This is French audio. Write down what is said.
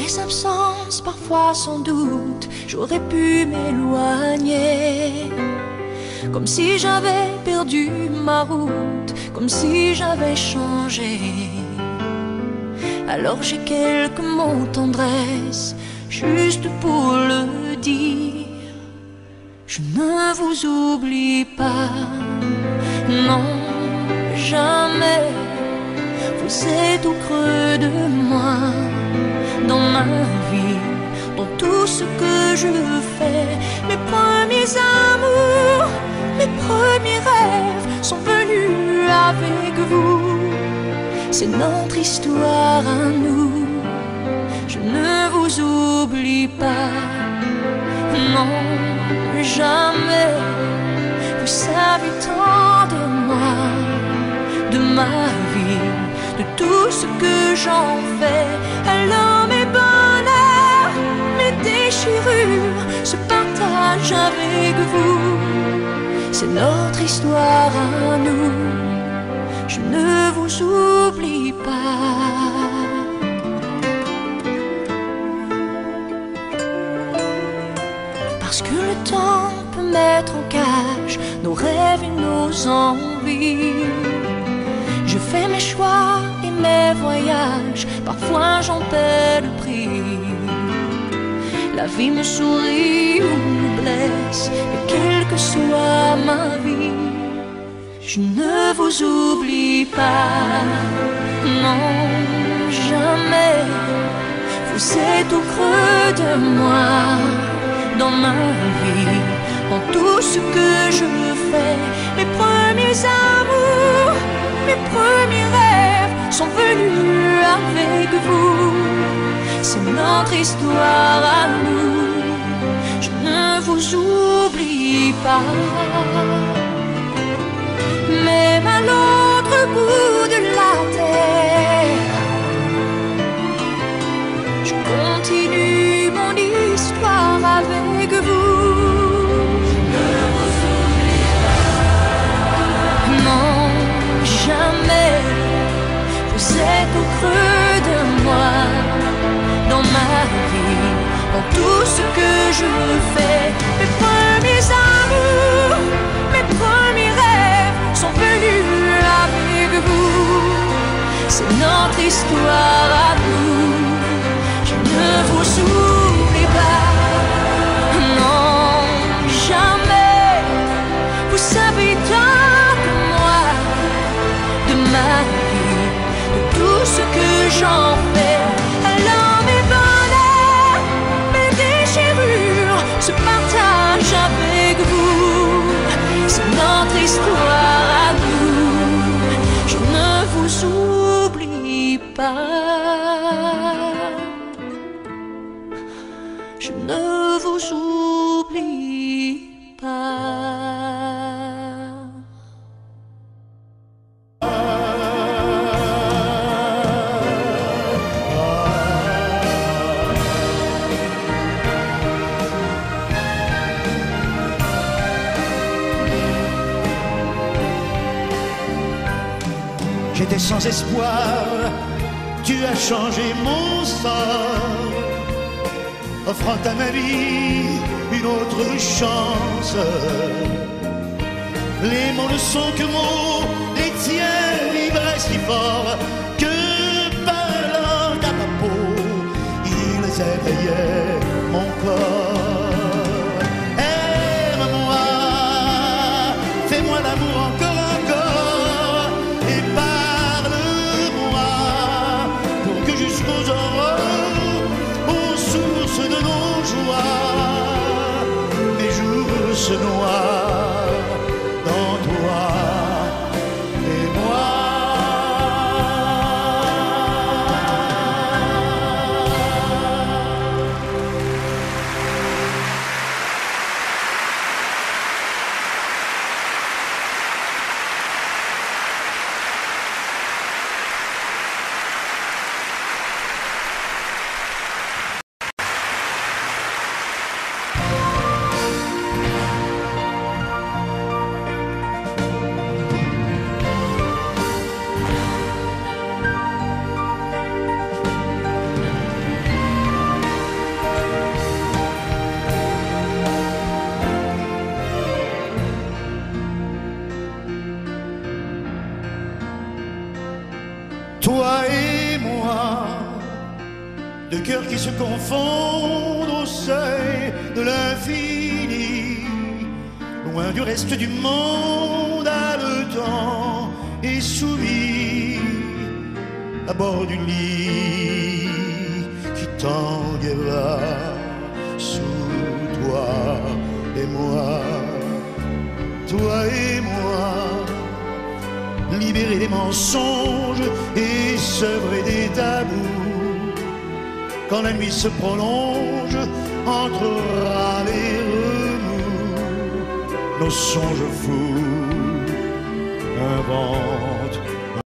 tes absences, parfois sans doute, j'aurais pu m'éloigner. Comme si j'avais perdu ma route, comme si j'avais changé. Alors j'ai quelques mots de tendresse, juste pour le dire. Je ne vous oublie pas, non, jamais. Vous êtes au creux de moi, dans ma vie, dans tout ce que je fais. Mes premiers amours, mes premiers rêves sont venus avec vous. C'est notre histoire à nous. Je ne vous oublie pas, non, jamais. Vous savez tant de moi, de ma vie, de tout ce que j'en fais. Alors mes bonheurs, mes déchirures se partagent avec vous. C'est notre histoire à nous. Je ne vous oublie pas. Parce que le temps peut mettre en cage nos rêves et nos envies. Je fais mes choix et mes voyages, parfois j'en paie le prix. La vie me sourit ou me blesse, et quelle que soit ma vie, je ne vous oublie pas, non, jamais. Vous êtes au creux de moi, dans ma vie, dans tout ce que je fais. Mes premiers amours, mes premiers rêves sont venus avec vous. C'est notre histoire à nous. Je ne vous oublie pas. Même à l'autre bout de la terre, je continue mon histoire avec vous. Ne vous oublie pas. Non, jamais. Vous êtes au creux de moi, dans ma vie, dans tout ce que je fais. Mes premiers amours, mes premiers rêves sont venus avec vous. C'est notre histoire à nous. Je ne vous oublie pas, non, jamais. Vous savez tant que moi, de ma vie, de tout ce que j'en fais. Alors mes bonheurs, mes déchirures se partagent avec vous. C'est notre histoire à nous. Je ne vous oublie pas. Je ne vous oublie pas. J'étais sans espoir, tu as changé mon sort, offrant à ma vie une autre chance. Les mots ne sont que mots, les tiens vibraient si fort que parlant à ma peau, ils éveillaient mon corps. Aime-moi, fais-moi l'amour encore. Jusqu'aux aurores, aux sources de nos joies, mes jours se noient dans toi et moi. toi et moi, deux cœurs qui se confondent au seuil de l'infini, loin du reste du monde, haletant et soumis, à bord du lit qui tanguera sous toi et moi, toi et moi, libérés des mensonges et sevrés des tabous. Quand la nuit se prolonge entre râles et remous, nos songes fous